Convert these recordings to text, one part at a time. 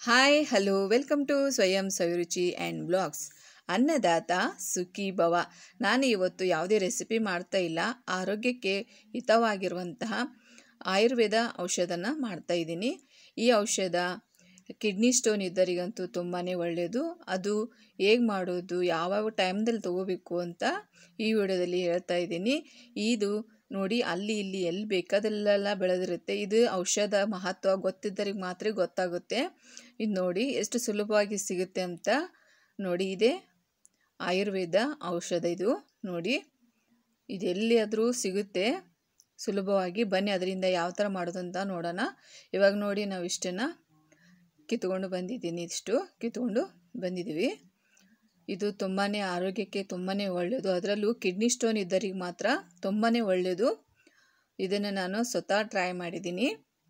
Hi hello welcome to ಸ್ವಯಂ ಸವಿರುಚಿ and blogs. ಅನ್ನದಾತ ಸುಖಿ ಭವ. ನಾನು ಇವತ್ತು ಯಾವುದೇ ರೆಸಿಪಿ ಮಾಡ್ತಾ ಇಲ್ಲ, ಆರೋಗ್ಯಕ್ಕೆ ಹಿತವಾಗಿರುವಂತಹ ಆಯುರ್ವೇದ ಔಷಧನ ಮಾಡ್ತಾ ಇದ್ದೀನಿ. ಈ ಔಷಧ ಕಿಡ್ನಿ ಸ್ಟೋನ್ ಇದ್ದರಿಗಂತೂ ತುಂಬಾ ಒಳ್ಳೆಯದು. ಅದು ಹೇಗೆ ಮಾಡೋದು, ಯಾವ್ಯಾವ ಟೈಮ್ದಲ್ಲಿ ತೊಗೋಬೇಕು ಅಂತ ಈ ವಿಡಿಯೋದಲ್ಲಿ ಹೇಳ್ತಾ ಇದ್ದೀನಿ. ಇದು ನೋಡಿ, ಅಲ್ಲಿ ಇಲ್ಲಿ ಎಲ್ಲಿ ಬೇಕಾದಲ್ಲೆಲ್ಲ ಬೆಳೆದಿರುತ್ತೆ. ಇದು ಔಷಧ ಮಹತ್ವ ಗೊತ್ತಿದ್ದರಿಗೆ ಮಾತ್ರ ಗೊತ್ತಾಗುತ್ತೆ. ಇದು ನೋಡಿ ಎಷ್ಟು ಸುಲಭವಾಗಿ ಸಿಗುತ್ತೆ ಅಂತ. ನೋಡಿ, ಇದೇ ಆಯುರ್ವೇದ ಔಷಧ. ಇದು ನೋಡಿ, ಇದು ಎಲ್ಲಿಯಾದರೂ ಸಿಗುತ್ತೆ ಸುಲಭವಾಗಿ. ಬನ್ನಿ ಅದರಿಂದ ಯಾವ ಥರ ಮಾಡೋದು ಅಂತ ನೋಡೋಣ. ಇವಾಗ ನೋಡಿ, ನಾವು ಇಷ್ಟನ್ನು ಕಿತ್ಕೊಂಡು ಬಂದಿದ್ದೀನಿ. ಇಷ್ಟು ಕಿತ್ಕೊಂಡು ಬಂದಿದ್ದೀವಿ. ಇದು ತುಂಬಾ ಆರೋಗ್ಯಕ್ಕೆ ತುಂಬಾ ಒಳ್ಳೆಯದು. ಅದರಲ್ಲೂ ಕಿಡ್ನಿ ಸ್ಟೋನ್ ಇದ್ದರಿಗೆ ಮಾತ್ರ ತುಂಬಾ ಒಳ್ಳೆಯದು. ಇದನ್ನು ನಾನು ಸ್ವತಃ ಟ್ರೈ ಮಾಡಿದ್ದೀನಿ.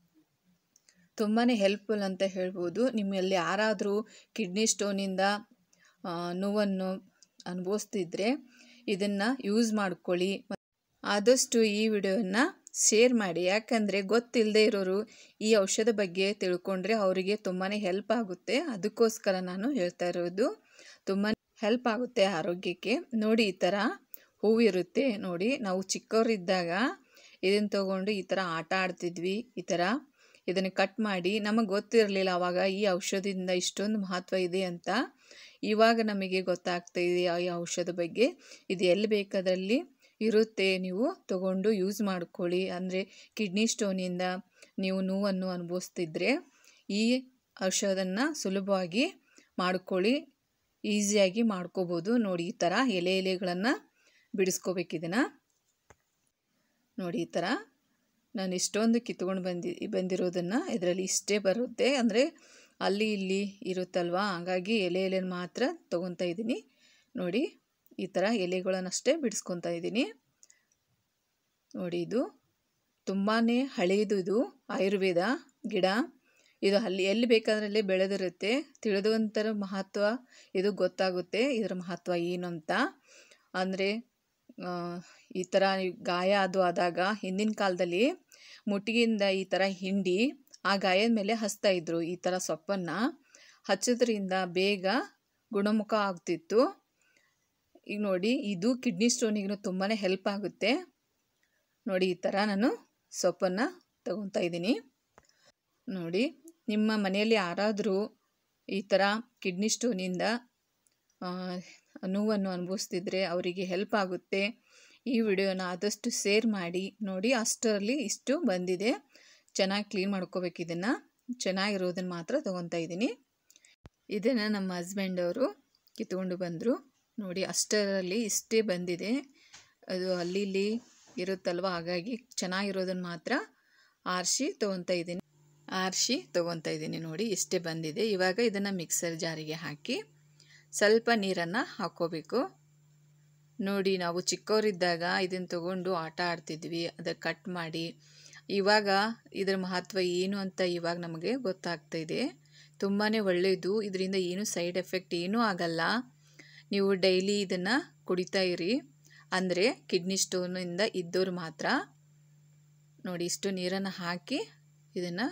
ತುಂಬಾ ಹೆಲ್ಪ್ಫುಲ್ ಅಂತ ಹೇಳ್ಬೋದು. ನಿಮ್ಮಲ್ಲಿ ಯಾರಾದರೂ ಕಿಡ್ನಿ ಸ್ಟೋನಿಂದ ನೋವನ್ನು ಅನುಭವಿಸ್ತಿದ್ರೆ ಇದನ್ನು ಯೂಸ್ ಮಾಡ್ಕೊಳ್ಳಿ. ಆದಷ್ಟು ಈ ವಿಡಿಯೋನ ಶೇರ್ ಮಾಡಿ, ಯಾಕಂದರೆ ಗೊತ್ತಿಲ್ಲದೆ ಇರೋರು ಈ ಔಷಧ ಬಗ್ಗೆ ತಿಳ್ಕೊಂಡ್ರೆ ಅವರಿಗೆ ತುಂಬಾ ಹೆಲ್ಪ್ ಆಗುತ್ತೆ. ಅದಕ್ಕೋಸ್ಕರ ನಾನು ಹೇಳ್ತಾ ಇರೋದು. ತುಂಬಾ ಹೆಲ್ಪ್ ಆಗುತ್ತೆ ಆರೋಗ್ಯಕ್ಕೆ. ನೋಡಿ, ಈ ಥರ ಹೂವು ಇರುತ್ತೆ ನೋಡಿ. ನಾವು ಚಿಕ್ಕವರಿದ್ದಾಗ ಇದನ್ನು ತೊಗೊಂಡು ಈ ಥರ ಆಟ ಆಡ್ತಿದ್ವಿ. ಈ ಥರ ಇದನ್ನು ಕಟ್ ಮಾಡಿ, ನಮಗೆ ಗೊತ್ತಿರಲಿಲ್ಲ ಆವಾಗ ಈ ಔಷಧದಿಂದ ಇಷ್ಟೊಂದು ಮಹತ್ವ ಇದೆ ಅಂತ. ಇವಾಗ ನಮಗೆ ಗೊತ್ತಾಗ್ತಾ ಇದೆ ಈ ಔಷಧ ಬಗ್ಗೆ. ಇದು ಎಲ್ಲಿ ಬೇಕಾದಲ್ಲಿ ಇರುತ್ತೆ, ನೀವು ತಗೊಂಡು ಯೂಸ್ ಮಾಡ್ಕೊಳ್ಳಿ. ಅಂದರೆ ಕಿಡ್ನಿ ಸ್ಟೋನಿಂದ ನೀವು ನೋವನ್ನು ಅನುಭವಿಸ್ತಿದ್ರೆ ಈ ಔಷಧನ ಸುಲಭವಾಗಿ ಮಾಡ್ಕೊಳ್ಳಿ, ಈಸಿಯಾಗಿ ಮಾಡ್ಕೋಬೋದು. ನೋಡಿ, ಈ ಥರ ಎಲೆಗಳನ್ನು ಬಿಡಿಸ್ಕೋಬೇಕಿದನ್ನು. ನೋಡಿ, ಈ ಥರ ನಾನು ಇಷ್ಟೊಂದು ಕಿತ್ಕೊಂಡು ಬಂದಿರೋದನ್ನು ಇದರಲ್ಲಿ ಇಷ್ಟೇ ಬರುತ್ತೆ. ಅಂದರೆ ಅಲ್ಲಿ ಇಲ್ಲಿ ಇರುತ್ತಲ್ವ, ಹಾಗಾಗಿ ಎಲೆ ಮಾತ್ರ ತೊಗೊತಾ ಇದ್ದೀನಿ. ನೋಡಿ, ಈ ಥರ ಎಲೆಗಳನ್ನಷ್ಟೇ ಬಿಡಿಸ್ಕೊತಾ ಇದ್ದೀನಿ. ನೋಡಿ, ಇದು ತುಂಬಾ ಹಳೆಯದು. ಇದು ಆಯುರ್ವೇದ ಗಿಡ. ಇದು ಎಲ್ಲಿ ಬೇಕಾದ್ರಲ್ಲೇ ಬೆಳೆದಿರುತ್ತೆ. ತಿಳಿದುವಂಥರ ಮಹತ್ವ ಇದು ಗೊತ್ತಾಗುತ್ತೆ, ಇದರ ಮಹತ್ವ ಏನು ಅಂತ. ಅಂದರೆ ಈ ಥರ ಗಾಯ ಅದು ಆದಾಗ ಹಿಂದಿನ ಕಾಲದಲ್ಲಿ ಮುಟ್ಟಿಗೆಯಿಂದ ಈ ಥರ ಹಿಂಡಿ ಆ ಗಾಯದ ಮೇಲೆ ಹಚ್ತಾಯಿದ್ರು. ಈ ಥರ ಸೊಪ್ಪನ್ನು ಹಚ್ಚೋದ್ರಿಂದ ಬೇಗ ಗುಣಮುಖ ಆಗ್ತಿತ್ತು. ಈಗ ನೋಡಿ, ಇದು ಕಿಡ್ನಿ ಸ್ಟೋನಿಗೂ ತುಂಬಾ ಹೆಲ್ಪ್ ಆಗುತ್ತೆ. ನೋಡಿ, ಈ ಥರ ನಾನು ಸೊಪ್ಪನ್ನು ತಗೊತಾ ಇದ್ದೀನಿ. ನೋಡಿ, ನಿಮ್ಮ ಮನೆಯಲ್ಲಿ ಯಾರಾದರೂ ಈ ಥರ ಕಿಡ್ನಿ ಸ್ಟೋನಿಂದ ನೋವನ್ನು ಅನುಭವಿಸ್ತಿದ್ರೆ ಅವರಿಗೆ ಹೆಲ್ಪ್ ಆಗುತ್ತೆ. ಈ ವಿಡಿಯೋನ ಆದಷ್ಟು ಶೇರ್ ಮಾಡಿ. ನೋಡಿ, ಅಷ್ಟರಲ್ಲಿ ಇಷ್ಟು ಬಂದಿದೆ. ಚೆನ್ನಾಗಿ ಕ್ಲೀನ್ ಮಾಡ್ಕೋಬೇಕು. ಇದನ್ನು ಚೆನ್ನಾಗಿರೋದನ್ನು ಮಾತ್ರ ತೊಗೊತಾ ಇದ್ದೀನಿ. ಇದನ್ನು ನಮ್ಮ ಹಸ್ಬೆಂಡ್ ಅವರು ಕಿತ್ಕೊಂಡು ಬಂದರು. ನೋಡಿ, ಅಷ್ಟರಲ್ಲಿ ಇಷ್ಟೇ ಬಂದಿದೆ. ಅದು ಅಲ್ಲಿ ಇಲ್ಲಿ ಇರುತ್ತಲ್ವ, ಹಾಗಾಗಿ ಚೆನ್ನಾಗಿರೋದನ್ನು ಮಾತ್ರ ಆರಿಸಿ ತೊಗೊತಾ ಇದ್ದೀನಿ. ನೋಡಿ, ಇಷ್ಟೇ ಬಂದಿದೆ. ಇವಾಗ ಇದನ್ನು ಮಿಕ್ಸರ್ ಜಾರಿಗೆ ಹಾಕಿ ಸ್ವಲ್ಪ ನೀರನ್ನು ಹಾಕ್ಕೋಬೇಕು. ನೋಡಿ, ನಾವು ಚಿಕ್ಕವರಿದ್ದಾಗ ಇದನ್ನು ತೊಗೊಂಡು ಆಟ ಆಡ್ತಿದ್ವಿ. ಅದನ್ನು ಕಟ್ ಮಾಡಿ. ಇವಾಗ ಇದರ ಮಹತ್ವ ಏನು ಅಂತ ಇವಾಗ ನಮಗೆ ಗೊತ್ತಾಗ್ತಾ ಇದೆ. ತುಂಬಾ ಒಳ್ಳೆಯದು. ಇದರಿಂದ ಏನು ಸೈಡ್ ಎಫೆಕ್ಟ್ ಏನೂ ಆಗಲ್ಲ. ನೀವು ಡೈಲಿ ಇದನ್ನು ಕುಡಿತಾ ಇರಿ. ಅಂದರೆ ಕಿಡ್ನಿ ಸ್ಟೋನಿಂದ ಇದ್ದವರು ಮಾತ್ರ. ನೋಡಿ, ಇಷ್ಟು ನೀರನ್ನು ಹಾಕಿ ಇದನ್ನು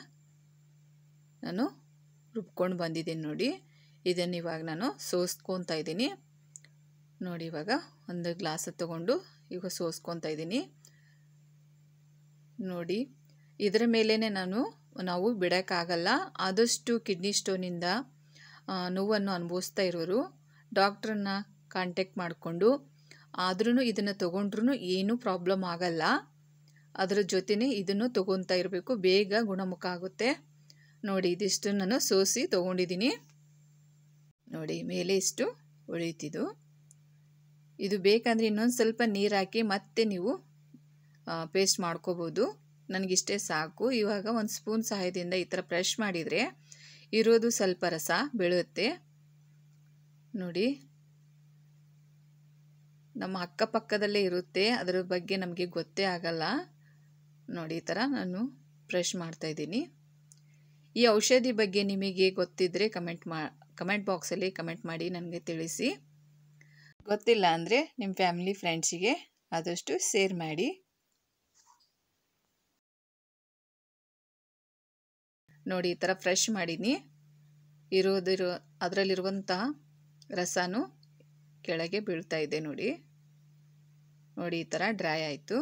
ನಾನು ರುಬ್ಕೊಂಡು ಬಂದಿದ್ದೀನಿ. ನೋಡಿ, ಇದನ್ನು ಇವಾಗ ನಾನು ಸೋಸ್ಕೊತಾ ಇದ್ದೀನಿ. ನೋಡಿ, ಇವಾಗ ಒಂದು ಗ್ಲಾಸ್ ತೊಗೊಂಡು ಈಗ ಸೋಸ್ಕೊತಾ ಇದ್ದೀನಿ. ನೋಡಿ, ಇದರ ಮೇಲೇ ನಾವು ಬಿಡೋಕ್ಕಾಗಲ್ಲ. ಆದಷ್ಟು ಕಿಡ್ನಿ ಸ್ಟೋನಿಂದ ನೋವನ್ನು ಅನುಭವಿಸ್ತಾ ಇರೋರು ಡಾಕ್ಟ್ರನ್ನ ಕಾಂಟ್ಯಾಕ್ಟ್ ಮಾಡಿಕೊಂಡು ಆದ್ರೂ ಇದನ್ನು ತೊಗೊಂಡ್ರೂ ಏನೂ ಪ್ರಾಬ್ಲಮ್ ಆಗಲ್ಲ. ಅದರ ಜೊತೆನೇ ಇದನ್ನು ತೊಗೊತಾ ಇರಬೇಕು, ಬೇಗ ಗುಣಮುಖ ಆಗುತ್ತೆ. ನೋಡಿ, ಇದಿಷ್ಟು ನಾನು ಸೋಸಿ ತೊಗೊಂಡಿದ್ದೀನಿ. ನೋಡಿ, ಮೇಲೆ ಇಷ್ಟು ಉಳಿತಿದ್ದು. ಇದು ಬೇಕಂದರೆ ಇನ್ನೊಂದು ಸ್ವಲ್ಪ ನೀರು ಹಾಕಿ ಮತ್ತೆ ನೀವು ಪೇಸ್ಟ್ ಮಾಡ್ಕೋಬೋದು. ನನಗಿಷ್ಟೇ ಸಾಕು. ಇವಾಗ ಒಂದು ಸ್ಪೂನ್ ಸಹಾಯದಿಂದ ಈ ಥರ ಪ್ರೆಶ್ ಮಾಡಿದರೆ ಇರೋದು ಸ್ವಲ್ಪ ರಸ ಬೀಳುತ್ತೆ. ನೋಡಿ, ನಮ್ಮ ಅಕ್ಕಪಕ್ಕದಲ್ಲೇ ಇರುತ್ತೆ, ಅದರ ಬಗ್ಗೆ ನಮಗೆ ಗೊತ್ತೇ ಆಗಲ್ಲ. ನೋಡಿ, ಈ ಥರ ನಾನು ಪ್ರೆಶ್ ಮಾಡ್ತಾಯಿದ್ದೀನಿ. ಈ ಔಷಧಿ ಬಗ್ಗೆ ನಿಮಗೆ ಗೊತ್ತಿದ್ದರೆ ಕಮೆಂಟ್ ಬಾಕ್ಸಲ್ಲಿ ಕಮೆಂಟ್ ಮಾಡಿ ನನಗೆ ತಿಳಿಸಿ. ಗೊತ್ತಿಲ್ಲ ಅಂದರೆ ನಿಮ್ಮ ಫ್ಯಾಮಿಲಿ ಫ್ರೆಂಡ್ಸಿಗೆ ಆದಷ್ಟು ಶೇರ್ ಮಾಡಿ. ನೋಡಿ, ಈ ಥರ ಫ್ರೆಶ್ ಮಾಡೀನಿ. ಅದರಲ್ಲಿರುವಂತಹ ರಸನೂ ಕೆಳಗೆ ಬೀಳ್ತಾ ಇದೆ ನೋಡಿ. ಈ ಥರ ಡ್ರೈ ಆಯಿತು.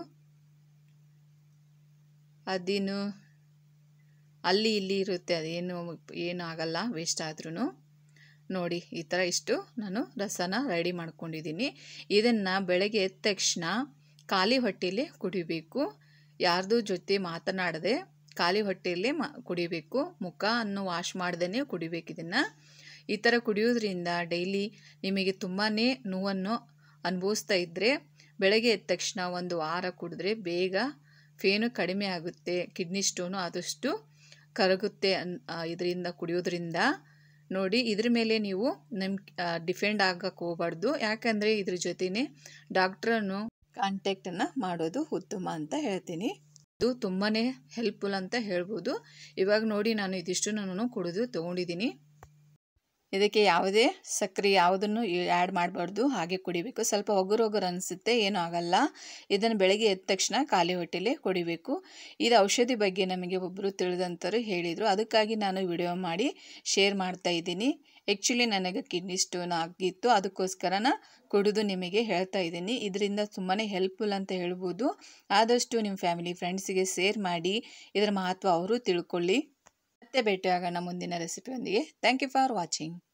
ಅದೇನು ಅಲ್ಲಿ ಇಲ್ಲಿ ಇರುತ್ತೆ, ಏನು ಆಗಲ್ಲ ವೇಸ್ಟ್ ಆದ್ರೂ. ನೋಡಿ ಈ ಥರ ಇಷ್ಟು ನಾನು ರಸನ ರೆಡಿ ಮಾಡ್ಕೊಂಡಿದ್ದೀನಿ. ಇದನ್ನು ಬೆಳಗ್ಗೆ ಎದ್ದ ತಕ್ಷಣ ಖಾಲಿ ಹೊಟ್ಟೆಯಲ್ಲಿ ಕುಡಿಬೇಕು. ಯಾರ್ದು ಜೊತೆ ಮಾತನಾಡದೆ ಖಾಲಿ ಹೊಟ್ಟೆಯಲ್ಲಿ ಕುಡಿಬೇಕು. ಮುಖವನ್ನು ವಾಶ್ ಮಾಡ್ದೇ ಕುಡಿಬೇಕು. ಇದನ್ನು ಈ ಥರ ಕುಡಿಯೋದ್ರಿಂದ ಡೈಲಿ ನಿಮಗೆ ತುಂಬಾ ನೋವನ್ನು ಅನುಭವಿಸ್ತಾ ಇದ್ದರೆ ಬೆಳಗ್ಗೆ ಎದ್ದ ತಕ್ಷಣ 1 ವಾರ ಕುಡಿದ್ರೆ ಬೇಗ ಫೇನು ಕಡಿಮೆ ಆಗುತ್ತೆ. ಕಿಡ್ನಿ ಸ್ಟೋನು ಆದಷ್ಟು ಕರಗುತ್ತೆ ಇದರಿಂದ ಕುಡಿಯೋದ್ರಿಂದ. ನೋಡಿ, ಇದ್ರ ಮೇಲೆ ನೀವು ಡಿಫೆಂಡ್ ಆಗಕ್ಕೆ ಹೋಗಬಾರ್ದು. ಯಾಕಂದರೆ ಇದ್ರ ಜೊತೆನೇ ಡಾಕ್ಟ್ರನ್ನು ಕಾಂಟ್ಯಾಕ್ಟನ್ನು ಮಾಡೋದು ಉತ್ತಮ ಅಂತ ಹೇಳ್ತೀನಿ. ಇದು ತುಂಬಾ ಹೆಲ್ಪ್ಫುಲ್ ಅಂತ ಹೇಳ್ಬೋದು. ಇವಾಗ ನೋಡಿ, ನಾನು ಇದಿಷ್ಟು ಕುಡಿದು ತೊಗೊಂಡಿದ್ದೀನಿ. ಇದಕ್ಕೆ ಯಾವುದೇ ಸಕ್ಕರೆ ಯಾವುದನ್ನು ಆ್ಯಡ್ ಮಾಡಬಾರ್ದು, ಹಾಗೆ ಕುಡಿಬೇಕು. ಸ್ವಲ್ಪ ಒಗರು ಅನಿಸುತ್ತೆ, ಏನೂ ಆಗಲ್ಲ. ಇದನ್ನು ಬೆಳಗ್ಗೆ ಎದ್ದ ತಕ್ಷಣ ಖಾಲಿ ಹೊಟ್ಟೆಲೇ ಕುಡಿಬೇಕು. ಇದು ಔಷಧಿ ಬಗ್ಗೆ ನಮಗೆ ಒಬ್ಬರು ತಿಳಿದಂಥವ್ರು ಹೇಳಿದರು, ಅದಕ್ಕಾಗಿ ನಾನು ವಿಡಿಯೋ ಮಾಡಿ ಶೇರ್ ಮಾಡ್ತಾ ಇದ್ದೀನಿ. ಆ್ಯಕ್ಚುಲಿ ನನಗೆ ಕಿಡ್ನಿ ಸ್ಟೋನ್ ಆಗಿತ್ತು, ಅದಕ್ಕೋಸ್ಕರ ಕುಡಿದು ನಿಮಗೆ ಹೇಳ್ತಾ ಇದ್ದೀನಿ. ಇದರಿಂದ ತುಂಬಾ ಹೆಲ್ಪ್ಫುಲ್ ಅಂತ ಹೇಳ್ಬೋದು. ಆದಷ್ಟು ನಿಮ್ಮ ಫ್ಯಾಮಿಲಿ ಫ್ರೆಂಡ್ಸಿಗೆ ಶೇರ್ ಮಾಡಿ, ಇದರ ಮಹತ್ವ ಅವರು ತಿಳ್ಕೊಳ್ಳಿ. ಮತ್ತೆ ಭೇಟಿಯಾಗೋಣ ಮುಂದಿನ ರೆಸಿಪಿಯೊಂದಿಗೆ. Thank you for watching.